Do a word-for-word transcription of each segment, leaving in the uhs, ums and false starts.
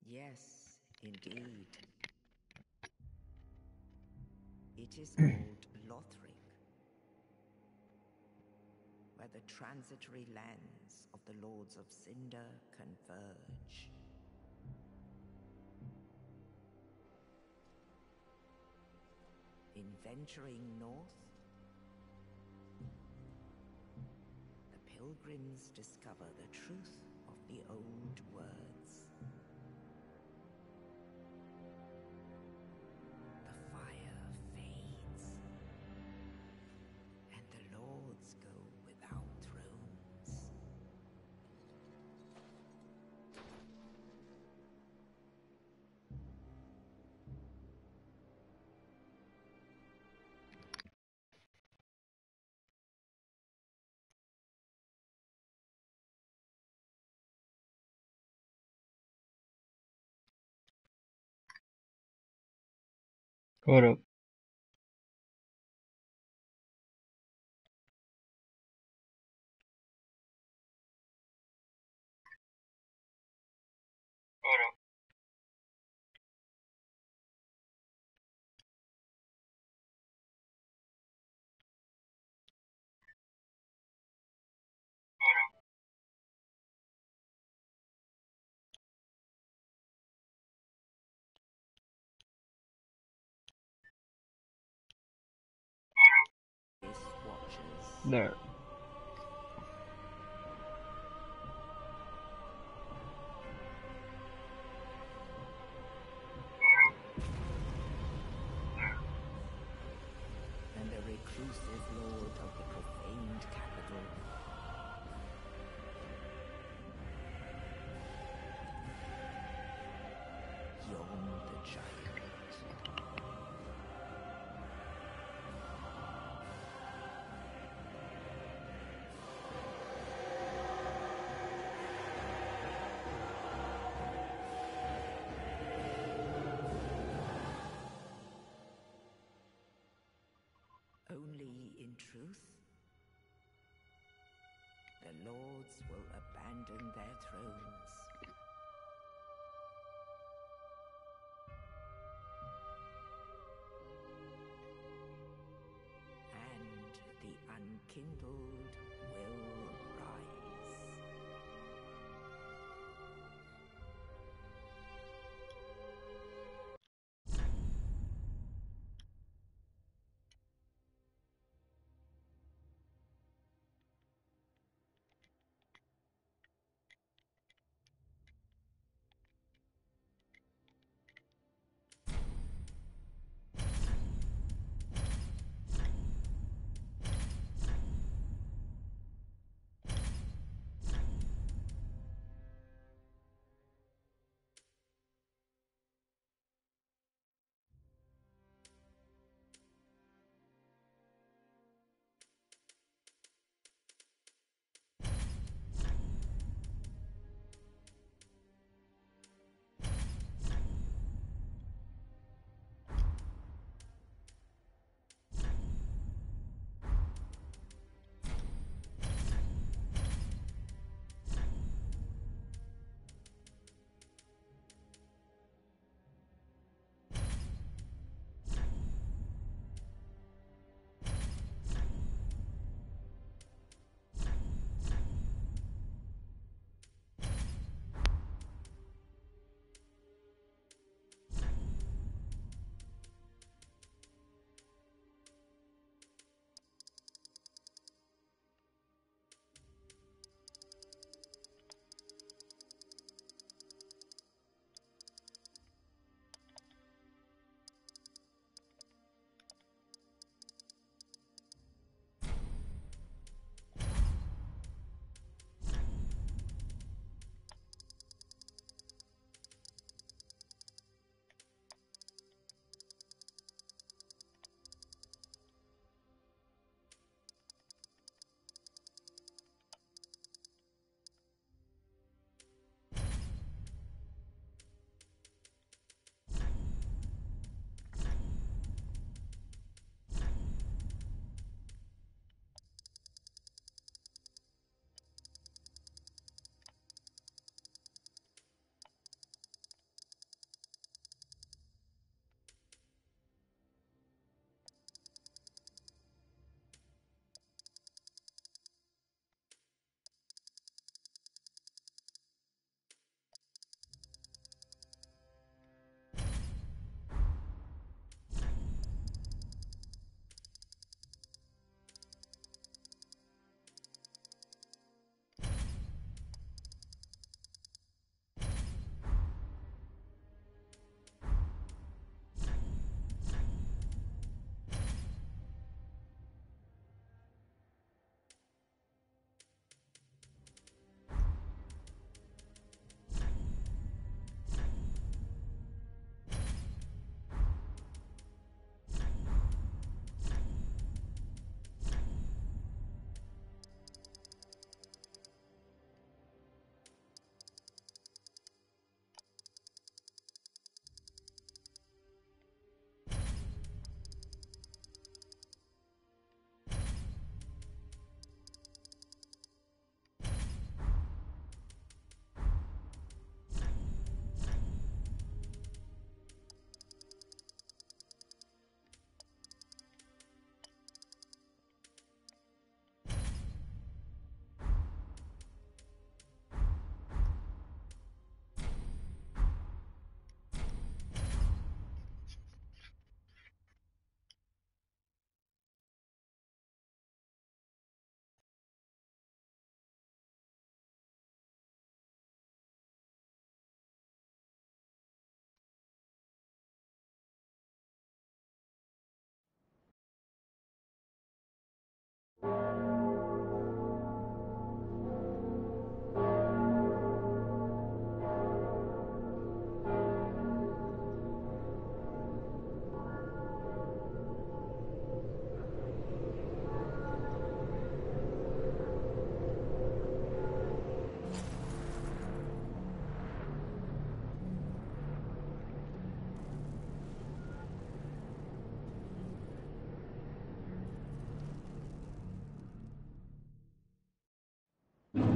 Yes, indeed. It is called Lothric, where the transitory lands of the Lords of Cinder converge. In venturing north, the pilgrims discover the truth of the old words. The fire fades, and the lords go without thrones. Hold up. This watches. There. And the reclusive lord of the profaned capital. Yon the giant. Only in truth, the lords will abandon their thrones. And the unkindled will rise.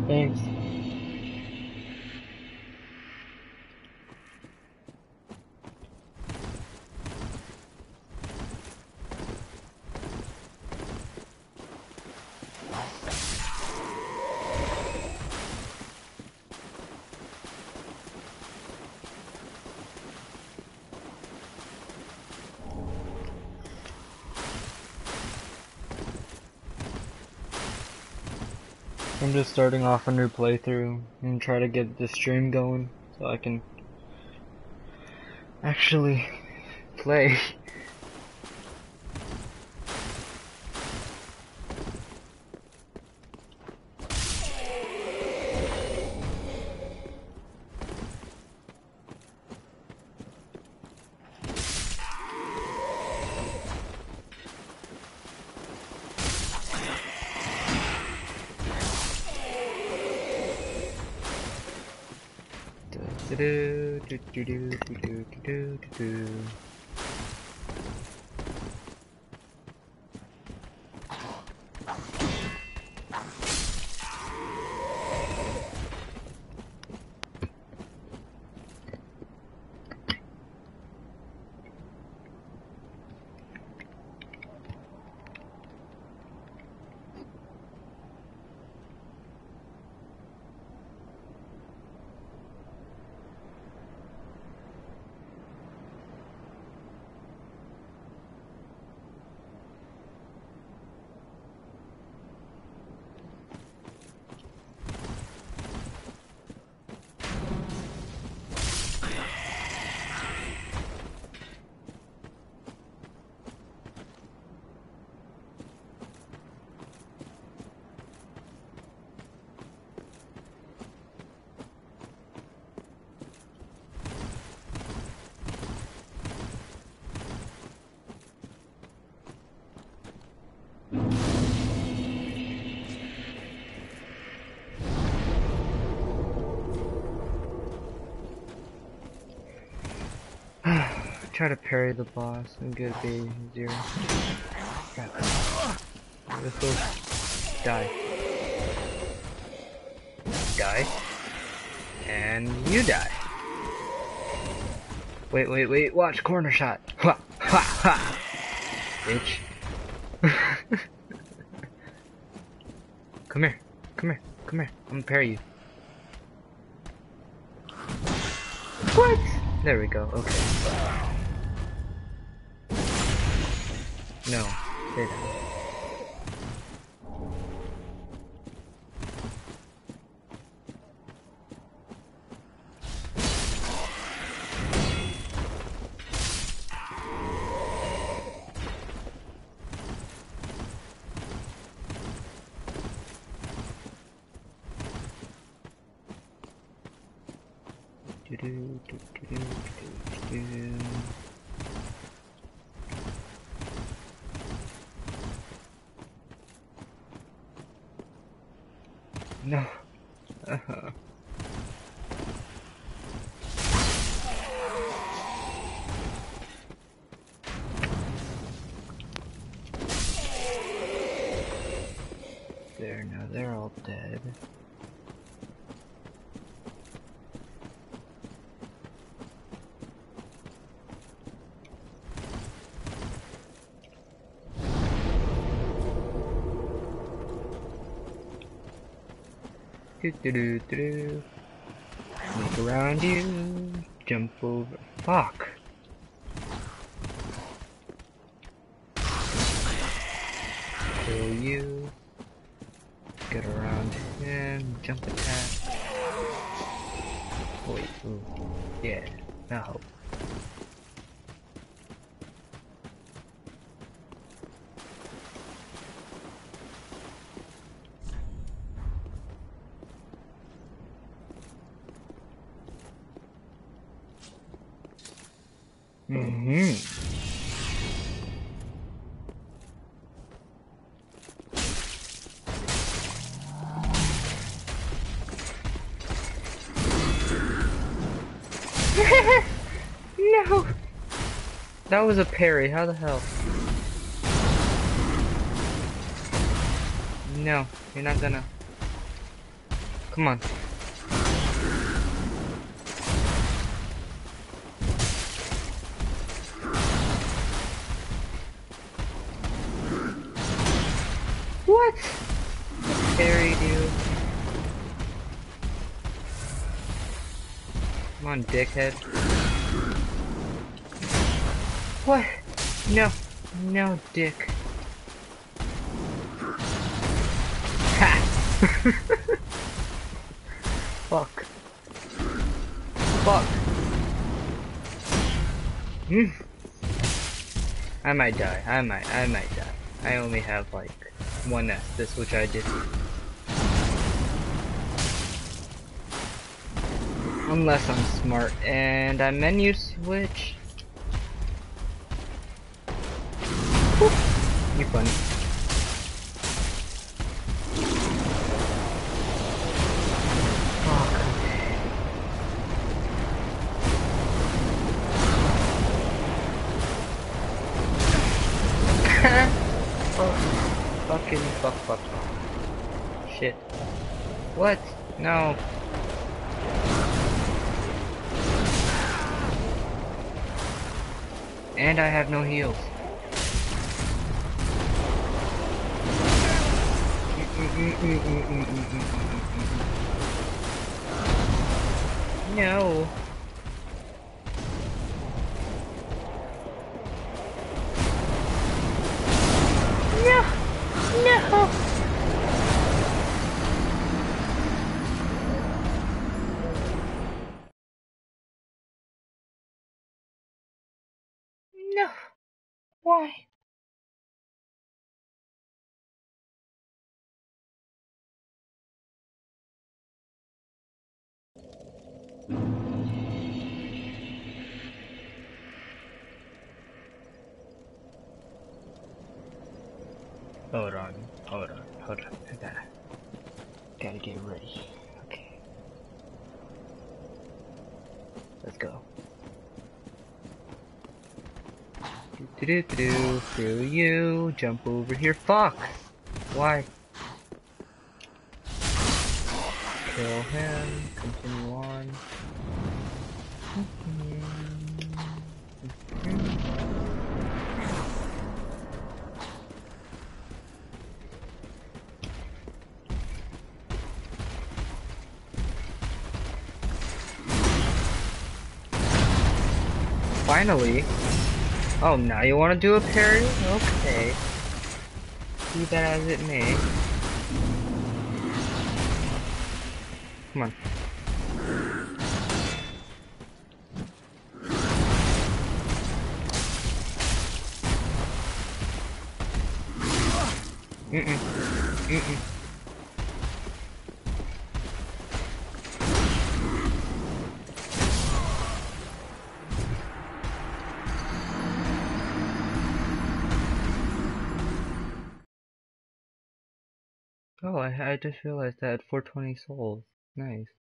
Thanks. I'm just starting off a new playthrough and try to get the stream going so I can actually play. Do do do do do do do do do. Try to parry the boss and get a big zero. Let's go. Die. Die. And you die. Wait, wait, wait. Watch. Corner shot. Ha! Ha! Ha! Bitch. Come here. Come here. Come here. I'm gonna parry you. What? There we go. Okay. No. Stay down. Do do do do do do. No. Uh-huh. There, now they're all dead. Do do do do do. Look around you. Jump over. Fuck. Kill you. Get around him. Jump attack. Wait. Ooh. Yeah. Now. Mm-hmm. No! That was a parry, how the hell? No, you're not gonna. Come on. What? Carried you. Come on, dickhead. What? No. No, dick. Ha! Fuck. Fuck. Hmm. I might die. I might. I might die. I only have like one Estus, which I did. Unless I'm smart and I menu switch. Whew. You're funny. Fuck. Oh, fucking fuck, fuck, fuck. Shit. What? No. And I have no heals. No. No. No. No. Why? Hold on, hold on, hold on. I gotta, gotta get ready. Okay. Let's go. Do do do do do. Through you. Jump over here. Fuck! Why? Kill him. Continue on. Finally. Oh, now you want to do a parry? Okay. Be that as it may. Come on. Mm-mm. Mm-mm. Oh, I, I just realized I had four hundred twenty souls. Nice.